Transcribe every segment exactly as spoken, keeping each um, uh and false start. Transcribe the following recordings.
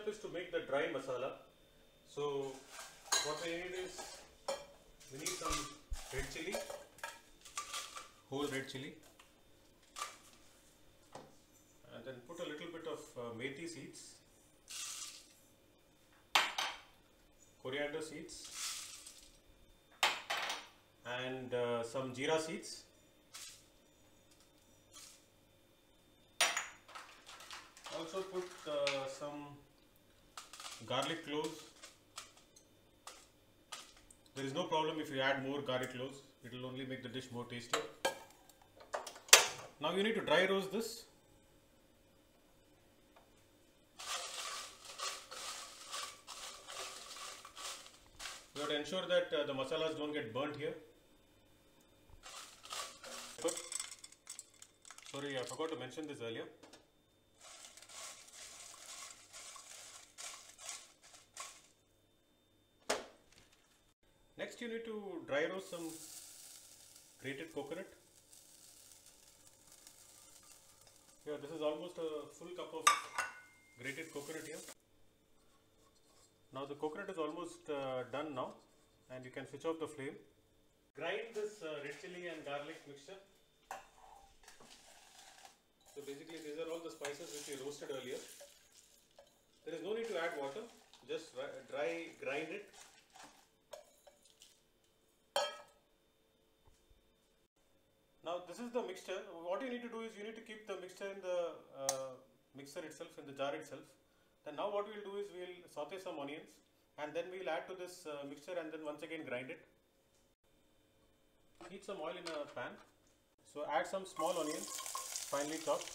step is to make the dry masala. So what we need is, we need some red chili, whole red chili, and then put a little bit of uh, methi seeds, coriander seeds, and uh, some jeera seeds. Also put uh, some garlic cloves. There is no problem if you add more garlic cloves, it will only make the dish more tasty. Now you need to dry roast this. You have to ensure that uh, the masalas don't get burnt here. Good. Sorry, I forgot to mention this earlier. Next you need to dry roast some grated coconut. Here, this is almost a full cup of grated coconut here. Now the coconut is almost uh, done now, and you can switch off the flame. Grind this uh, red chili and garlic mixture. So basically these are all the spices which we roasted earlier. There is no need to add water, just dry grind it. Now this is the mixture. What you need to do is you need to keep the mixture in the uh, mixer itself, in the jar itself. Then now what we will do is we will saute some onions, and then we will add to this uh, mixture and then once again grind it. Heat some oil in a pan. So add some small onions, finely chopped.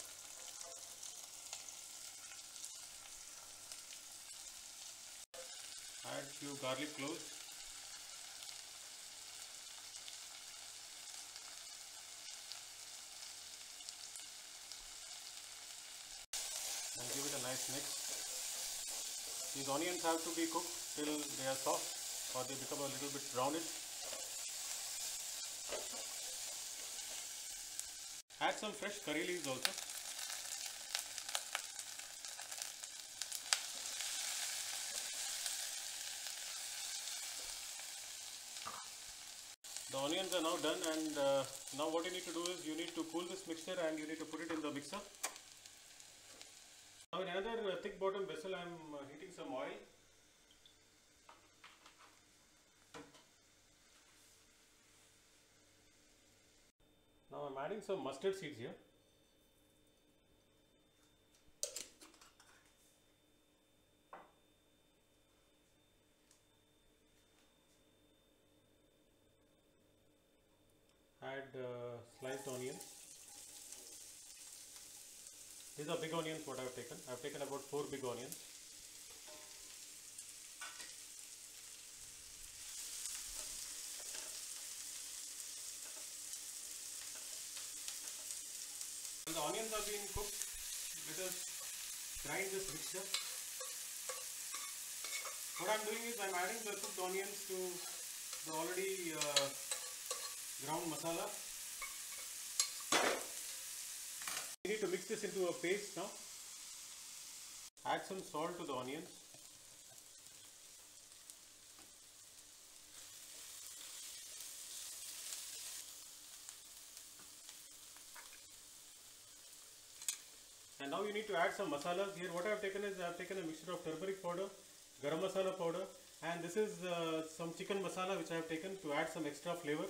Add few garlic cloves. And give it a nice mix. These onions have to be cooked till they are soft or they become a little bit brownish. Add some fresh curry leaves also. The onions are now done, and uh, now what you need to do is you need to cool this mixture and you need to put it in the mixer. Now in another uh, thick bottom vessel I am uh, heating some oil. Now I am adding some mustard seeds here. Add uh, sliced onions. These are big onions what I have taken. I have taken about four big onions. When the onions are being cooked, let us grind this mixture. What I am doing is I am adding the cooked onions to the already uh, ground masala. We need to mix this into a paste now. Add some salt to the onions. And now you need to add some masalas. Here what I have taken is I have taken a mixture of turmeric powder, garam masala powder, and this is uh, some chicken masala which I have taken to add some extra flavor.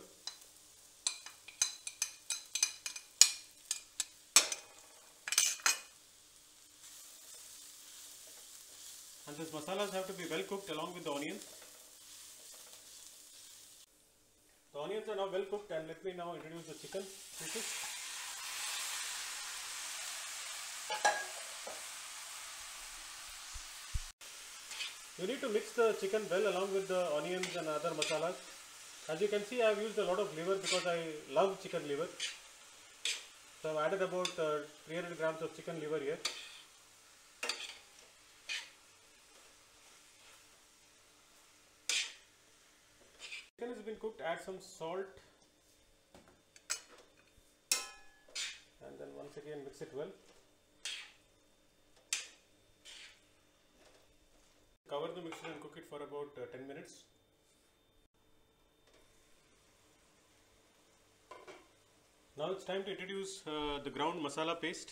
And these masalas have to be well cooked along with the onions. The onions are now well cooked, and let me now introduce the chicken pieces. You need to mix the chicken well along with the onions and other masalas. As you can see, I have used a lot of liver because I love chicken liver. So I have added about uh, three hundred grams of chicken liver here. Chicken has been cooked, add some salt, and then once again mix it well. Cover the mixture and cook it for about uh, ten minutes. Now it's time to introduce uh, the ground masala paste.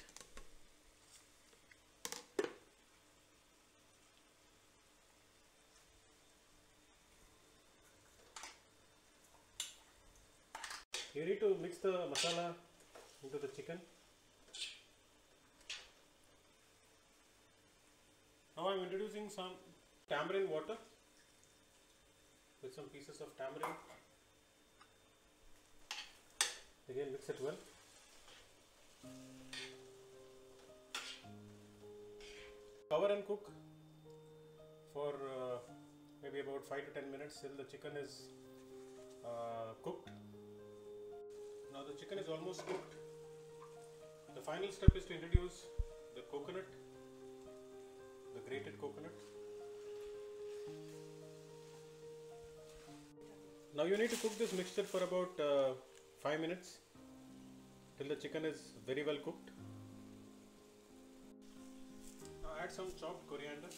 You need to mix the masala into the chicken. Now I am introducing some tamarind water with some pieces of tamarind. Again, mix it well. Cover and cook for uh, maybe about five to ten minutes till the chicken is uh, cooked. Now the chicken is almost cooked. The final step is to introduce the coconut, the grated coconut. Now you need to cook this mixture for about uh, five minutes till the chicken is very well cooked. Now add some chopped coriander.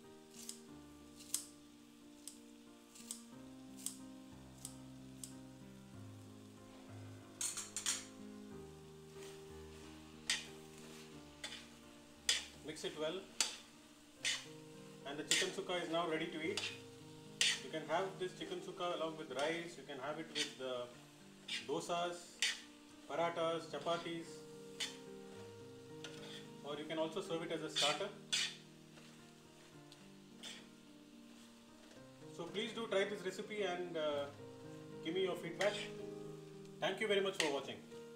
Mix it well, and the chicken sukka is now ready to eat. You can have this chicken sukka along with rice, you can have it with uh, dosas, parathas, chapatis, or you can also serve it as a starter. So please do try this recipe and uh, give me your feedback. Thank you very much for watching.